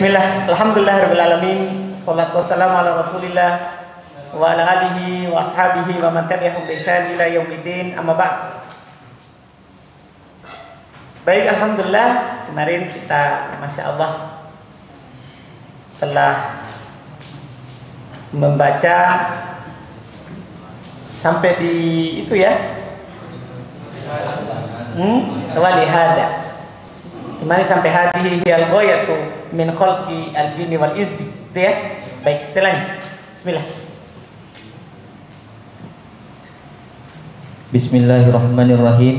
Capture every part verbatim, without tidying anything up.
Bismillah, alhamdulillahirabbil alamin, wassalatu wassalamu ala Rasulillah wa ala alihi wa ashabihi wa man tabi'ahum bi ihsan ila yaumiddin, amma ba'd. Baik, alhamdulillah, kemarin kita Masya Allah telah membaca sampai di itu ya, hmm? walihada. Kemarin sampai hadihi hiyal ghayatu min khalqi al-jinni wal insi, itu ya. Baik, istilahnya bismillah. Bismillahirrahmanirrahim.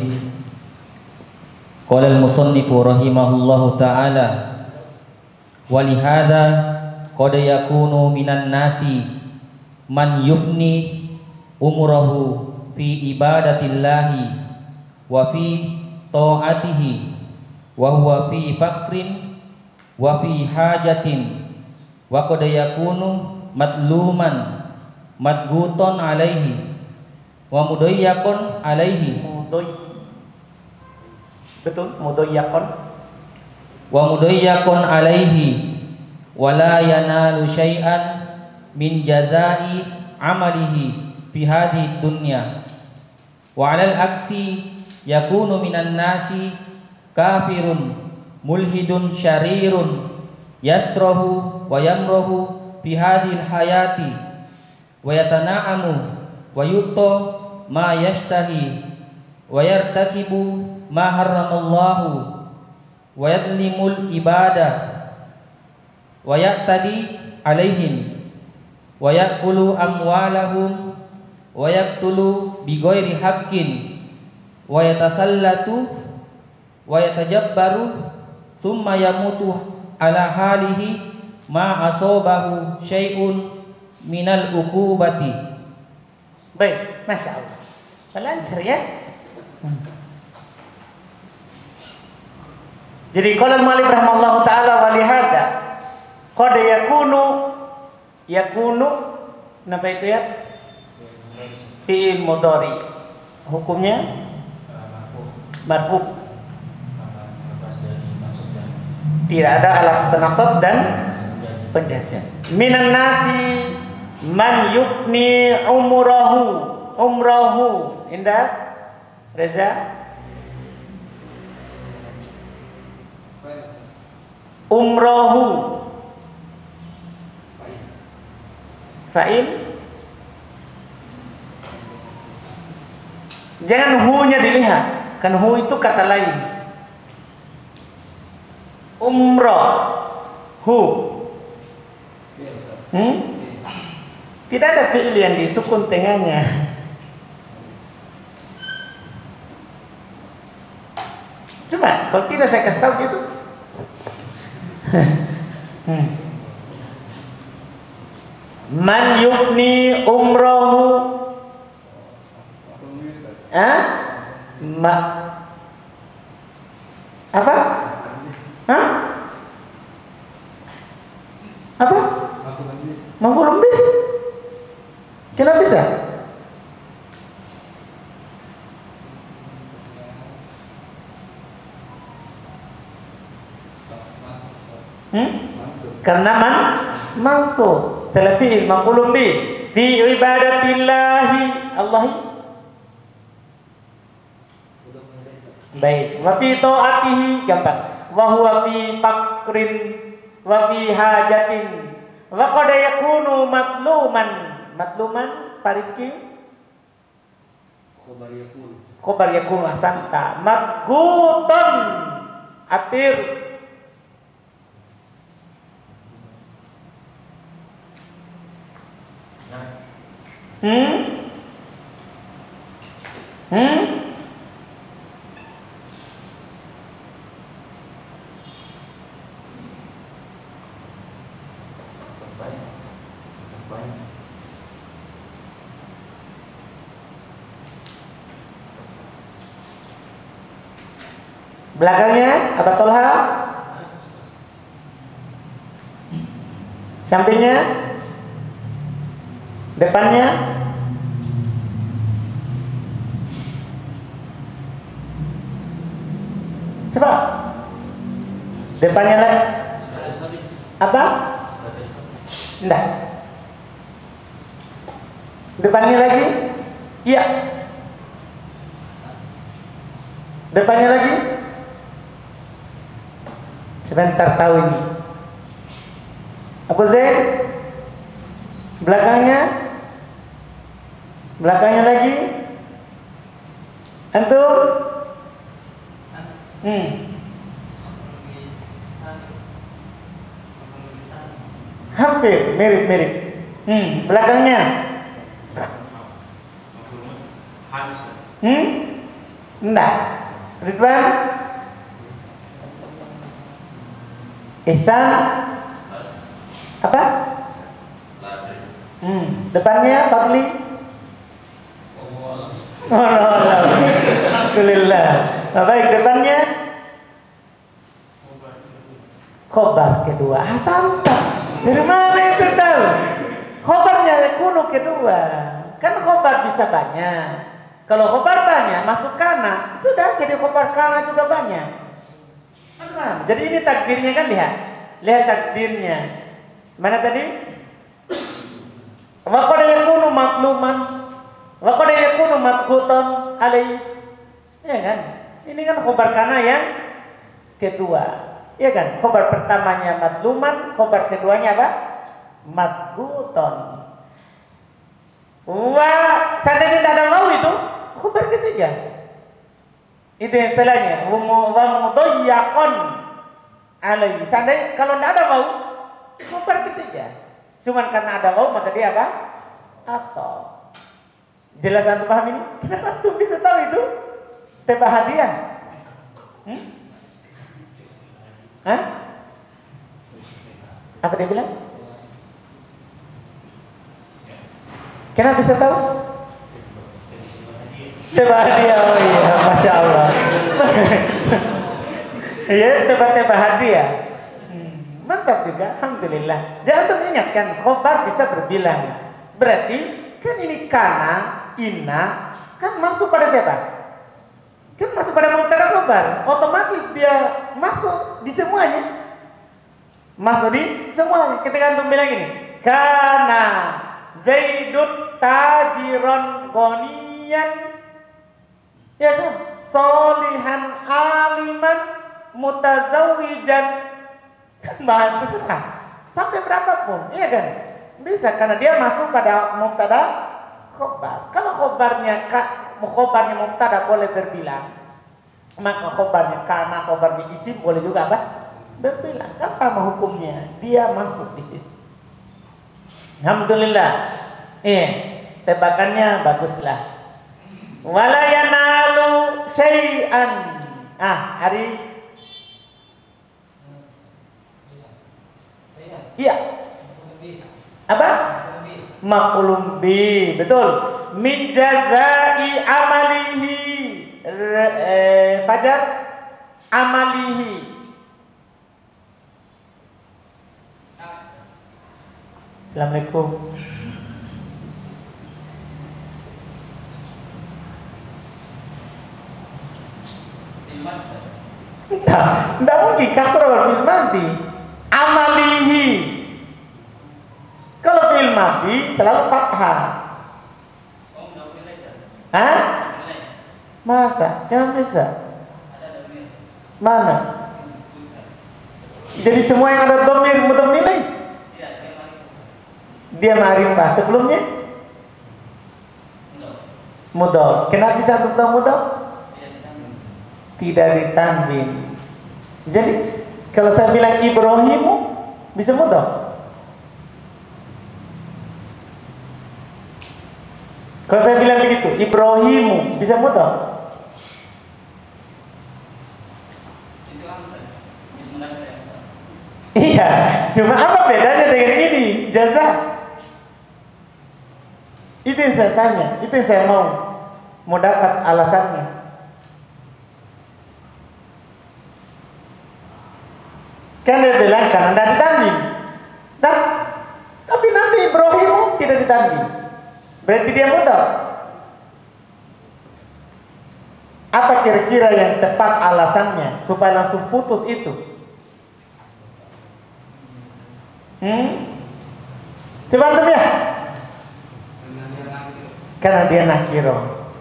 Qala al-musannifu rahimahullahu ta'ala, walihada qad yakunu minan nasi man yufni umurahu fi ibadatillahi wa fi ta'atihi wa huwa fi faqrin wa fi hajatin wa qad yakunu matluman madguton alaihi wa mudayyaqon alaihi Mudoy, betul, mudayyaqon wa mudayyaqon alaihi wa la yanalu syai'an min jazai amalihi fi hadhihi dunya wa 'alal aksi yakunu minan nasi kafirun mulhidun syarirun yasrahu wa yamrahu fi hadhil hayati wa yatana'amu wa yutta ma yashtahi wa yartakibu ma harramallahu wa yadlimul ibadah wa yaqtadi alaihim wa yaqulu amwalahum wa yaqtulu bighairi haqqin wa yatasallatu wa yatajabbaru thumma yamutu ala halihi ma asobahu syai'un minal uqubati. Baik, Masya Allah, lancar ya. hmm. Jadi qala al-mu'allif rahimahullahu ta'ala, walihada qad yakunu yakunu apa itu ya, fi'il mudhari, hukumnya marfu, tidak ada alat penasab dan penjazam. Minan nasi man yukni umrahu, umrahu indah Reza, umrahu fa'il, jangan hu-nya dilihat, kan hu itu kata lain. Umrah hu, hmm? Tidak ada fi'il yang disukun tengahnya. Coba kalau tidak saya kasih tahu gitu. hmm. Man yukni umrahu, ah, ma, apa? Hah? Apa? Maf'ulun bih. Kenapa bisa? Hmm? Karena man mansub setelah fi'il maf'ulun bih fi ibadatillahi Allahi. Baik, wa fi ta'atihi gampang. Wa huwa fi faqrin wa fi hajatin wa qad yakunu matluman, matluman pariski khobar yakun, khobar yakun ahsanta, madguton atir, hmm hmm belakangnya apa Tolha? Sampingnya? Depannya? Coba. Depannya lagi. Apa? Enggak. Depannya lagi? Iya. Depannya lagi? Sebentar tahu ini. Abu Zaid? Belakangnya? Belakangnya lagi? Antum? Hmm. Hampir mirip-mirip. Hmm, belakangnya. Hmm? Enggak. Ridwan? Ihsan? Apa? Hmm, depannya Fadli? Oh, no, no. Alhamdulillah. Nah, baik, depannya khobar kedua. Ah, santai. Dari mana itu tahu? Khobarnya kuno kedua. Kan khobar bisa banyak. Kalau khobar banyak, masuk kana. Sudah, jadi khobar kana juga banyak. Nah, jadi ini takdirnya kan, lihat. Lihat takdirnya. Mana tadi? Wa qad yakunu matluman. Wa qad yakunu matqutan alai. Ya kan? Ini kan khobar kana yang kedua. Ya kan? Khobar pertamanya matluman, khobar keduanya apa? Matqutan. Wah, seandainya tidak ada mau itu, khobar ketiga. Itu yang istilahnya wa mudayyaqan alai. Seandainya kalau tidak ada mau, khobar ketiga. Cuman karena ada mau maka dia apa? Atau. Jelas antum paham ini? Kenapa antum bisa tahu itu? Tebak hadiah. Hmm? Hah? Apa dia bilang? Kenapa bisa tahu? Tebak hadiah. Oh iya, Masya Allah. Iya, tebak-tebak hadiah. Hmm, mantap juga, alhamdulillah. Jangan tuh ingatkan, khobar bisa berbilang. Berarti kan ini kana, inna, kan masuk pada siapa? Kan masuk pada mubtada khobar. Otomatis dia masuk di semuanya. Masuk di semuanya. Ketika antum bilang ini, kana Zaidun tajiron goniyan, ya kan? Solihan aliman mutazawijan, bahas terserah sampai berapapun, iya kan? Bisa karena dia masuk pada mubtada khobar. Kalau khobarnya khobarnya mubtada boleh berbilang, maka khobarnya kana khobarnya isim boleh juga apa? Berbilang. Kan sama hukumnya, dia masuk di situ. Alhamdulillah. Eh, tebakannya baguslah. Wala yanalu syai'an. Ah, hari iya. Apa? Maqulum bi, betul. Min jazai amalihi. Eh, Fajar amalihi. Assalamualaikum. Nah, tidak mungkin kasrah wal madi. Amalihi. Kalau fi'il madi selalu fathah. Hah? Masa? Jangan bisa. Mana? Jadi semua yang ada dhamir mudhammilai. Dia ma'rifah sebelumnya mudhaf. Kenapa bisa tetap mudhaf? Tidak ditanwin. Jadi kalau saya bilang Ibrahimu bisa mudhaf. Kalau saya bilang begitu, Ibrahimu bisa mudhaf. Iya, cuma apa bedanya dengan ini? Jaza. Itu yang saya tanya, itu yang saya mau mau dapat alasannya. Kan dia bilang karena tidak ditanding. Nah, tapi nanti Ibrahim tidak ditanding. Berarti dia mudhaf. Apa kira-kira yang tepat alasannya supaya langsung putus itu? Hmm? Coba antum ya. Karena dia nakiro.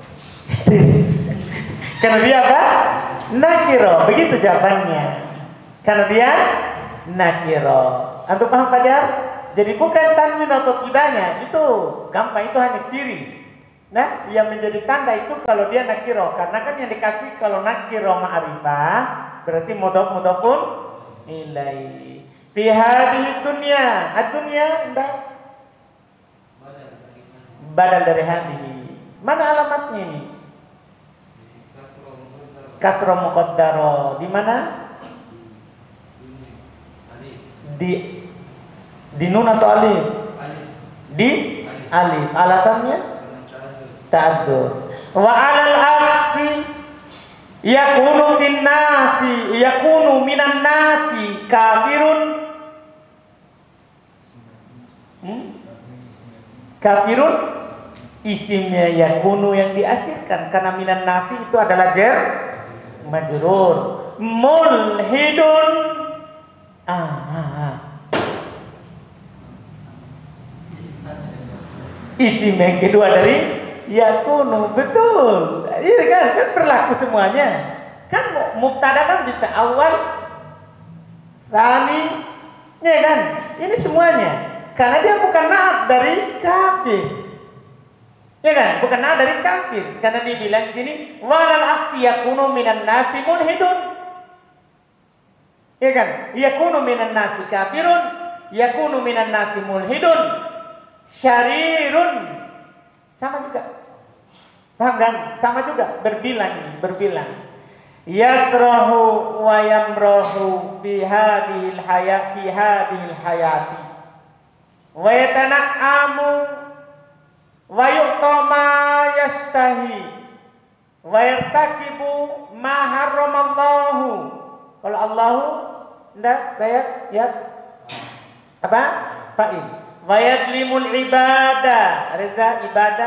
Karena dia apa? Nakiro. Begitu jawabannya. Karena dia nakiro. Antum paham Fajar? Jadi bukan tanwin atau tidaknya, itu gampang, itu hanya ciri. Nah, yang menjadi tanda itu kalau dia nakiro, karena kan yang dikasih kalau nakiro ma'rifah berarti mudhof-mudhofun ilaihi. Fi hadhihi dunya, ad-dunya enggak badal dari hadhihi. Mana alamatnya ini? Kasro muqaddaro. Di mana? Di di nun atau alif? Di alif. Alasannya? Ta'adzur. Wa 'alal aksi yakunu min nasi, yakunu minan nasi kafirun. Hmm? Kafirun isimnya yakunu yang diakhirkan karena minan nasi itu adalah jar majrur. Mulhidun ah, ah, ah. Isim yang kedua dari yakunu, betul. Iya kan, kan berlaku semuanya. Kan mubtada kan bisa awal, tsani, ya kan? Ini semuanya. Karena dia bukan naat dari kafir. Ya kan? Bukan naat dari kafir. Karena dia bilang di sini walal aksi yakunu minan nasi mulhidun. Ya kan? Yakunu minan nasi kafirun, yakunu minan nasi mulhidun. Syarirun sama juga, paham kan? Sama juga, berbilang, berbilang. Yasrahu wa yamrahu fi hadhil hayat fi hadhil hayati wa yatana'amu wa yu'ta ma yastahi wa yartakibu ma harramallahu. Kalau Allahu enggak ayat ya apa? Fa'il. Wa yadlimul ibadah. Reza ibadah.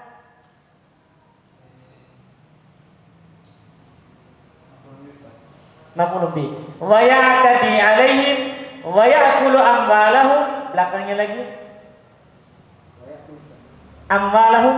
Maf'ul bih. Wa ya'tadi alaihim wa ya'kulu amwalahum. Belakangnya lagi. Amwalahum.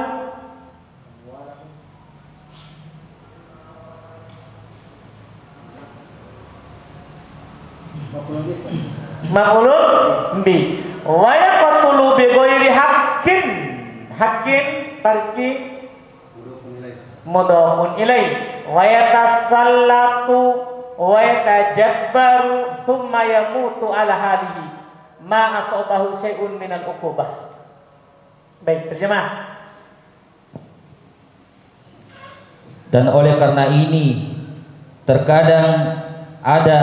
Maf'ul bih. Wa yaqtulu bi ghairi haqqin. Haqqin Fariski mudhofun ilaih. Wa yatasallatu wa yatajabbaru thumma yamutu ala halihi ma asabahu syai'un minal uqubah. Baik, terjemah. Dan oleh karena ini terkadang ada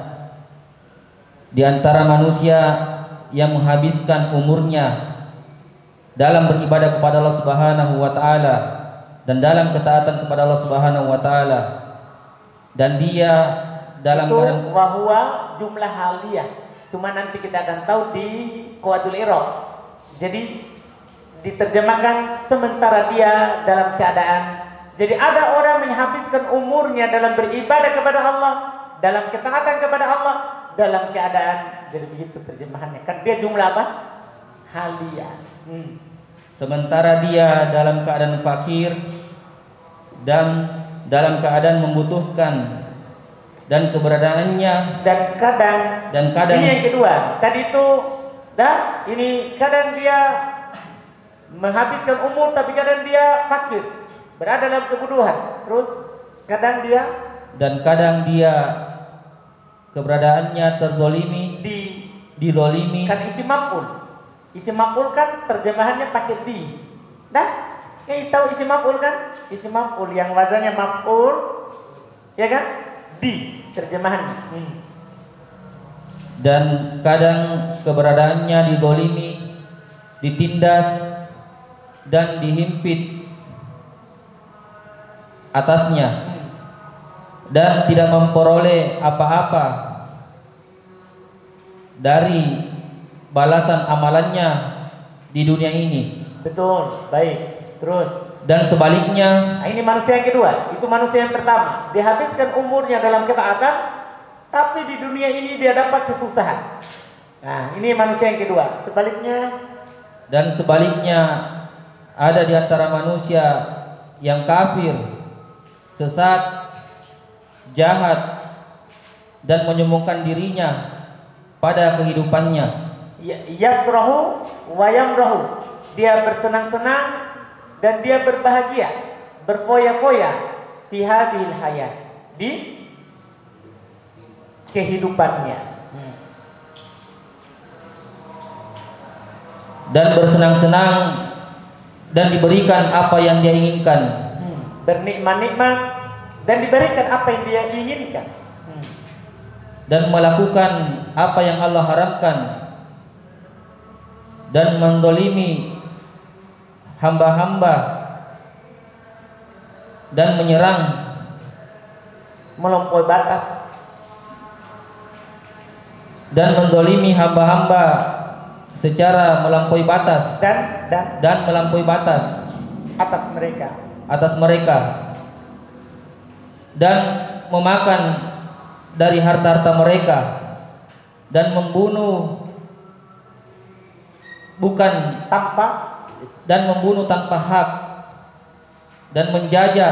di antara manusia yang menghabiskan umurnya dalam beribadah kepada Allah Subhanahu wa taala dan dalam ketaatan kepada Allah Subhanahu wa taala, dan dia dalam itu keadaan wahwa jumlah haliyah. Cuma nanti kita akan tahu di qawaidul i'rab. Jadi diterjemahkan sementara dia dalam keadaan. Jadi ada orang menghabiskan umurnya dalam beribadah kepada Allah, dalam ketaatan kepada Allah, dalam keadaan. Jadi begitu terjemahannya. Kan dia jumlah apa? Haliyah. Hmm. Sementara dia dalam keadaan fakir dan dalam keadaan membutuhkan, dan keberadaannya dan kadang dan kadang ini yang kedua. Tadi itu dah ini kadang dia menghabiskan umur tapi kadang dia fakir, berada dalam kebutuhan. Terus kadang dia dan kadang dia keberadaannya terzolimi, di didolimi. Kan isi maf'ul. Isi maf'ul kan terjemahannya pakai di. Dah, kayak tahu isi maf'ul kan? Isi maf'ul yang wazannya maf'ul, ya kan? Di terjemahannya. Hmm. Dan kadang keberadaannya didolimi, ditindas dan dihimpit atasnya, hmm. dan tidak memperoleh apa-apa dari balasan amalannya di dunia ini. Betul, baik. Terus dan sebaliknya, nah, ini manusia yang kedua. Itu manusia yang pertama, dihabiskan umurnya dalam ketaatan, tapi di dunia ini dia dapat kesusahan. Nah, ini manusia yang kedua. Sebaliknya, dan sebaliknya ada di antara manusia yang kafir, sesat, jahat, dan menyombongkan dirinya pada kehidupannya. yasrahu wa yamrahu. Dia bersenang-senang dan dia berbahagia, berfoya-foya fi hadhil hayat, di kehidupannya. Hmm. Dan bersenang-senang dan diberikan apa yang dia inginkan. Hmm. Bernikmat-nikmat dan diberikan apa yang dia inginkan. Hmm. Dan melakukan apa yang Allah haramkan, dan mendolimi hamba-hamba, dan menyerang, melampaui batas, dan mendolimi hamba-hamba secara melampaui batas, dan dan dan melampaui batas atas mereka, atas mereka, dan memakan dari harta-harta mereka, dan membunuh bukan tanpa dan membunuh tanpa hak, dan menjajah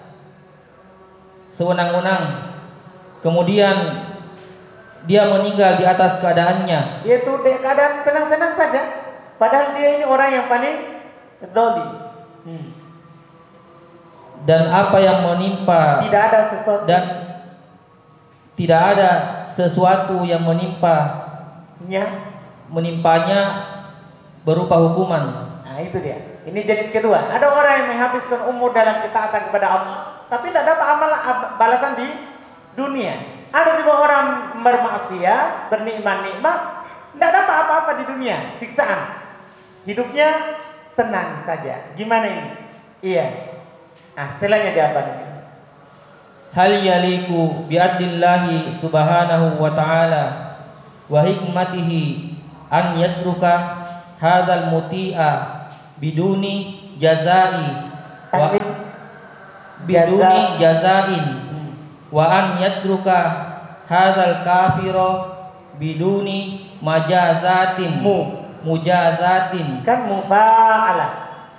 sewenang-wenang, kemudian dia meninggal di atas keadaannya, yaitu di keadaan senang-senang saja, padahal dia ini orang yang paling zalim. Hmm. Dan apa yang menimpa, tidak ada sesuatu dan tidak ada sesuatu yang menimpanya menimpanya berupa hukuman. Nah itu dia. Ini jenis kedua. Ada orang yang menghabiskan umur dalam ketaatan kepada Allah, tapi tidak dapat amal balasan di dunia. Ada juga orang bermaksiat, bernikmat-nikmat, tidak dapat apa-apa di dunia, siksaan. Hidupnya senang saja. Gimana ini? Iya. Nah, setelahnya jawabannya. Hal yaliku bi'adlillahi subhanahu wa ta'ala wa hikmatihi an yatruka hadzal muti'a biduni jazai wa biduni jazain wa an yatruka hadzal kafira biduni majazatin mu mujazatin kan mufa'alah.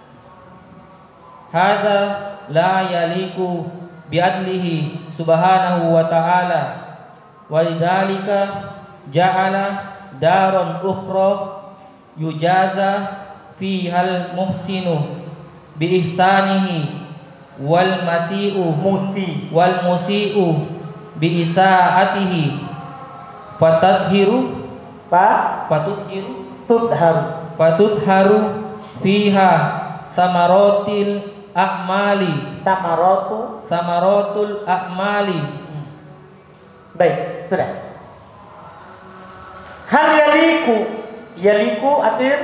hadza la yaliku bi'adlihi subhanahu wa ta'ala wa lidzalika ja'ala daron ukhra yujaza fihal muhsinu bi ihsanihi wal masi'u musi wal musi'u bi isaatihi fatadhiru pa fatudhiru tudharu fatudharu fiha samarotil a'mali samaratu samaratul a'mali. hmm. Baik, sudah. Hal yaliku, yaliku atir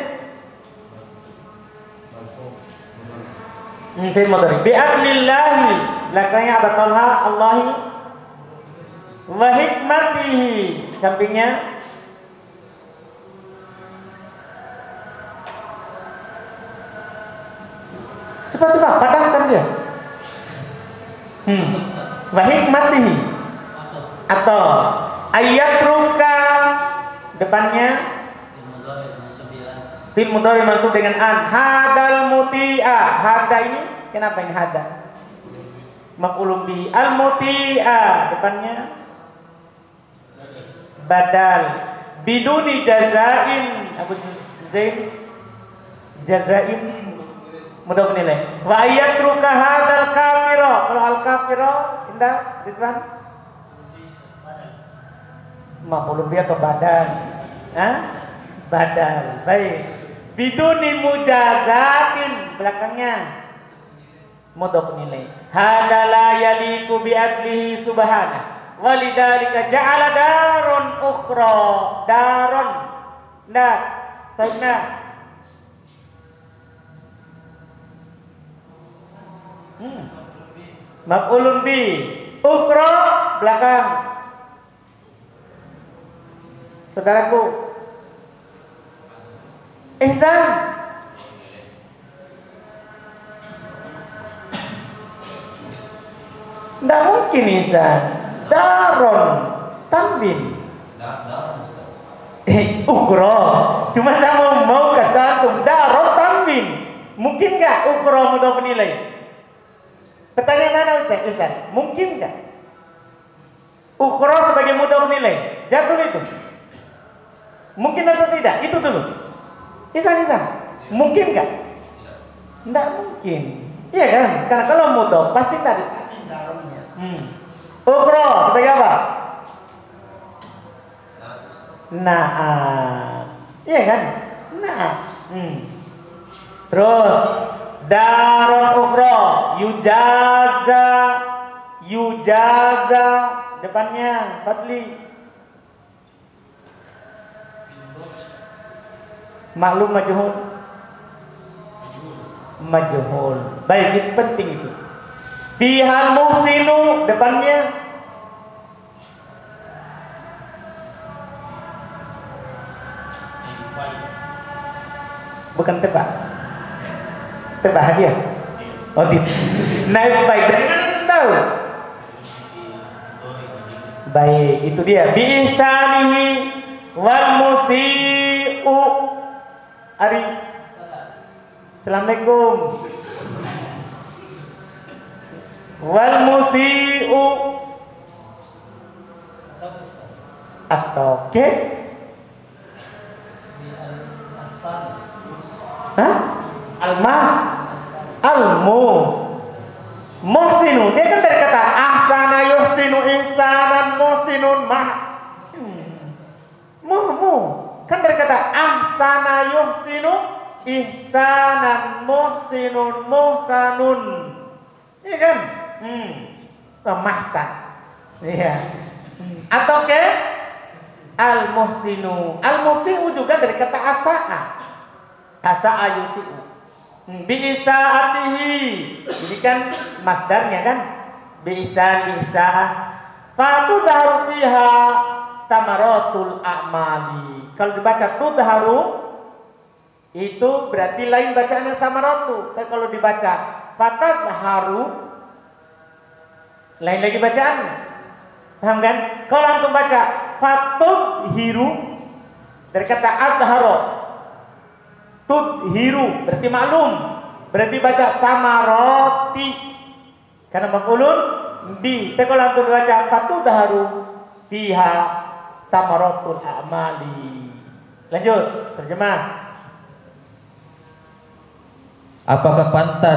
hmm, fi'il mudhari bi'adlillahi, belakangnya apa? Talha Allahi wa hikmatihi, sampingnya cepat-cepat padamkan dia. Hmm. Wa hikmatihi atau ayat ruka depannya fil mudhari mansub dengan an. Hadal muti'a, hada ini kenapa ini hada? Maf'ulun bihi. Al muti'a depannya badal biduni jazain. Abu Zain jazain mudah menilai. Wa ayatruka hadzal kafiro. Kalau al kafiro indah Ridwan maf'ulun bihi atau badal? Hah? Badal. Baik. Biduni mujazatin, belakangnya mudhof nilai. Hadza la yaliqu bi adlihi subhanahu wa lidzalika ja'ala darun ukhra. Darun. Nah, sayyidina Hmm. Maf'ulun bi, ukhra belakang. Saudaraku, ihsan. Tidak mungkin ihsan. Daron, tanwin. Eh, ukro. Cuma saya mau mau kasih antum darot tanwin. Mungkin nggak ukro mudhof nilai? Pertanyaan mana Ustaz? Ustaz, mungkin nggak ukro sebagai mudhof nilai? Jatuh itu. Mungkin atau tidak? Itu dulu. Isan-isan. Mungkin nggak? Nggak mungkin. Iya kan? Karena kalau mudhof pasti tadi. Hmm. Ukro sebagai apa? Nah, iya kan? Nah, hmm. Terus darun ukro, yujaza, yujaza depannya Fadli. Maklum majhul, majhul. Baik, itu penting itu. Fihal muhsinu depannya. Bukan tebak, tebak hadiah. Oh tidak. Naik baik. Dari mana kita tahu? Baik, itu dia. Bi'isanihi wal musi'u. Ari. Assalamualaikum. Wal musi'u. Atau ke? Hah? Alma, almu, muhsinu. Dia kan dari kata ahsana yuhsinu ihsanan muhsinun mah. Muhmu kan dari kata ahsana yuhsinu ihsanan muhsinun muhsanun. Iya kan? Hmm. Mahsan. Iya. Atau ke al muhsinu. Al muhsinu juga dari kata asa'a. Asa'a yusi'u. Bi'isa'atihi. Ini kan masdarnya kan? Bi'isa bi'isa'ah. Fatudharu fiha samaratul a'mali. Kalau dibaca tudharu itu berarti lain bacaannya samaratu. Tapi kalau dibaca fatudharu lain lagi bacaannya. Paham kan? Kalau antum baca fatudhiru dari kata adharo, tudhiru berarti maklum, berarti baca samaroti karena maf'ulun bi. Tapi kalau antum baca fatudharu fiha samaratul a'mali. Lanjut terjemah. Apakah pantas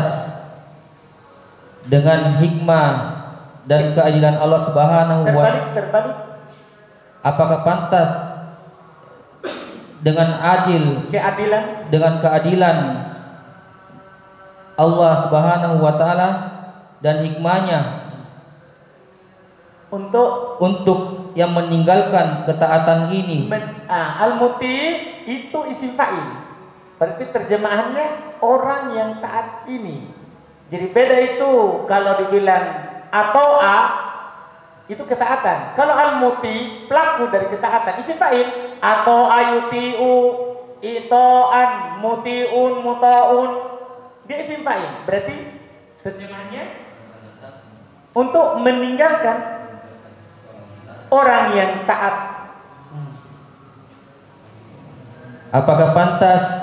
dengan hikmah dan keadilan Allah Subhanahu wa Terbalik, terbalik. Apakah pantas dengan adil, Keadilan, dengan keadilan Allah Subhanahu wa taala dan hikmahnya untuk untuk yang meninggalkan ketaatan ini. men, ah, al-muti itu isim fa'il. Berarti terjemahannya orang yang taat ini. Jadi beda itu kalau dibilang atau a itu ketaatan. Kalau al-muti pelaku dari ketaatan isim fa'il atau ayutiu itoan mutiun mutaun dia isim fa'il. Berarti terjemahannya untuk meninggalkan orang yang taat. Apakah pantas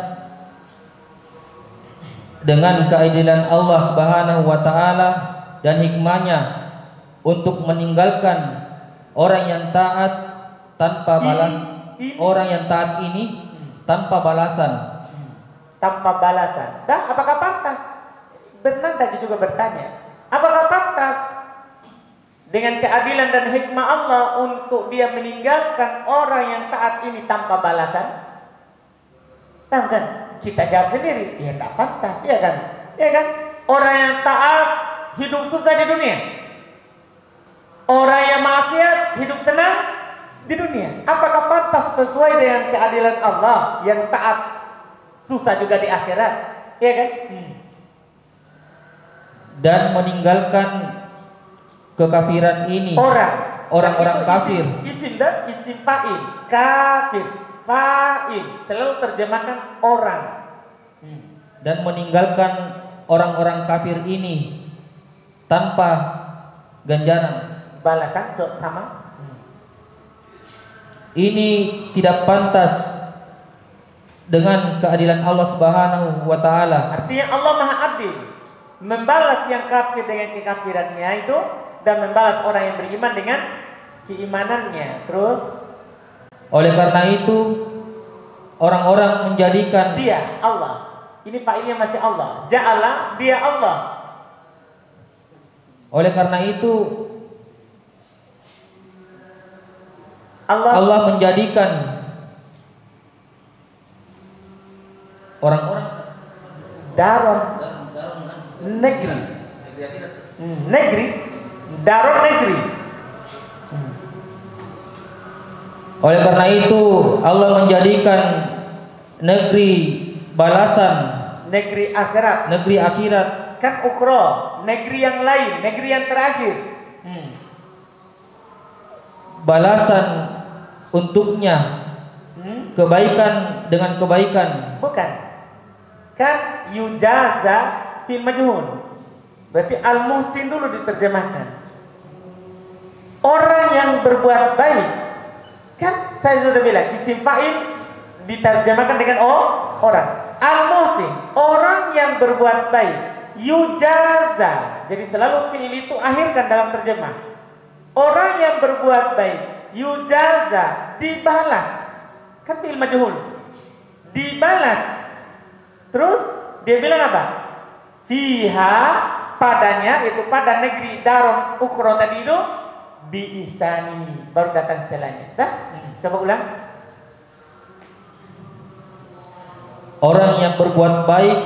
dengan keadilan Allah Subhanahu wa taala dan hikmahnya untuk meninggalkan orang yang taat tanpa balas, ini, ini. orang yang taat ini tanpa balasan, tanpa balasan. Dan apakah pantas? Benar tadi juga bertanya, apakah pantas dengan keadilan dan hikmah Allah untuk dia meninggalkan orang yang taat ini tanpa balasan? Tahu kan? Kita jawab sendiri, ya tak pantas, ya kan? Ya kan? Orang yang taat hidup susah di dunia. Orang yang maksiat hidup senang di dunia. Apakah pantas sesuai dengan keadilan Allah yang taat susah juga di akhirat? Ya kan? Hmm. Dan meninggalkan kekafiran ini. Orang, orang-orang kafir. Isim dan isim fa'il, kafir. Fa'il selalu terjemahkan orang. Hmm. Dan meninggalkan orang-orang kafir ini tanpa ganjaran balasan sama. Hmm. ini tidak pantas dengan keadilan Allah Subhanahu wa taala. Artinya Allah Maha Adil, membalas yang kafir dengan kekafirannya itu dan membalas orang yang beriman dengan keimanannya. Terus oleh karena itu orang-orang menjadikan dia Allah. Ini fa'ilnya masih Allah. Ja'ala, dia Allah. Oleh karena itu Allah, Allah menjadikan orang-orang daron negeri. Hmm, negeri. Daron negeri. Hmm. Oleh karena itu Allah menjadikan negeri balasan, negeri akhirat, negeri akhirat kan ukro, negeri yang lain, negeri yang terakhir. Hmm. Balasan untuknya, Hmm? kebaikan dengan kebaikan. Bukan. Kan yujaza fil majhul. Berarti al-muhsin dulu diterjemahkan. Orang yang berbuat baik. Kan saya sudah bilang isim fa'il diterjemahkan dengan oh, orang. Al-muhsin, orang yang berbuat baik. Yujaza. Jadi selalu fi'il itu akhirkan dalam terjemah. Orang yang berbuat baik, yujaza, dibalas. Kan fi'il majhul. Dibalas. Terus dia bilang apa? Fiha, padanya, itu pada negeri daron ukro tadi itu, biihsani, baru datang setelahnya. Dah? Coba ulang. Orang yang berbuat baik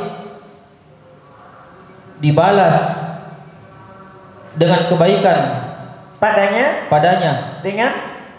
dibalas dengan kebaikan Padanya, padanya, dengan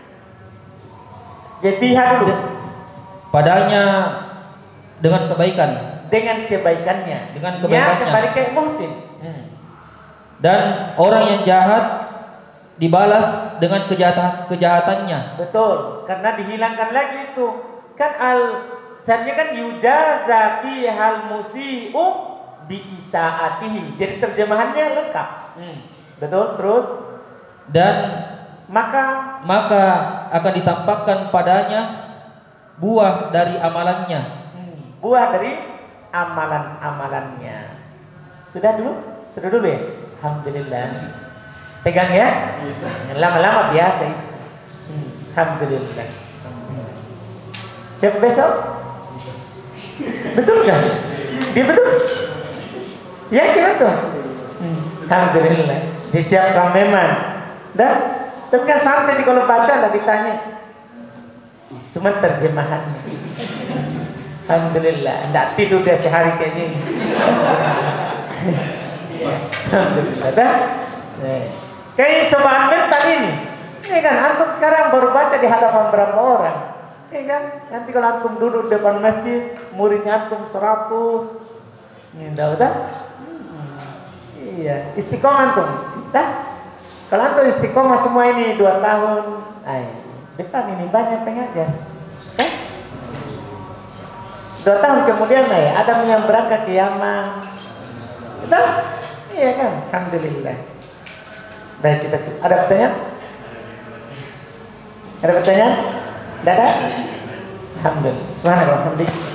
jadi dulu, padanya dengan kebaikan, dengan kebaikannya, dengan ya kebaikannya. kembali ke muhsin. Hmm. Dan orang yang jahat dibalas dengan kejahatan kejahatannya. Betul, karena dihilangkan lagi itu. Kan al seharusnya kan yujaza fi hal musiu bi isaatihi. Jadi terjemahannya lengkap. Hmm. Betul, terus Dan maka maka akan ditampakkan padanya buah dari amalannya. hmm, buah dari amalan-amalannya. Sudah dulu? Sudah dulu ya? Alhamdulillah. Pegang ya? Lama-lama biasa itu. Hmm, Alhamdulillah. Siap besok? Betul kan? Dia betul? Ya kira tuh. Hmm, Alhamdulillah. Disiapkan memang. Dah, tapi kan santai kalau baca lah ditanya. Cuma terjemahannya. Alhamdulillah, enggak tidur dia sehari kayak gini. Alhamdulillah, dah. Kayak cobaan mental ini. Ini kan antum sekarang baru baca di hadapan berapa orang. Ini kan nanti kalau antum duduk depan masjid, muridnya antum seratus. Ini dah udah. Iya, istiqomah antum. Dah. Kalau antum istiqomah semua ini dua tahun, ay, depan ini banyak pengajar. Eh? Dua tahun kemudian ay, ada yang berangkat ke Yaman. Betul? Iya kan? Alhamdulillah. Baik, kita ada pertanyaan? Ada pertanyaan? Tidak ada? Alhamdulillah. Subhanallah. Alhamdulillah.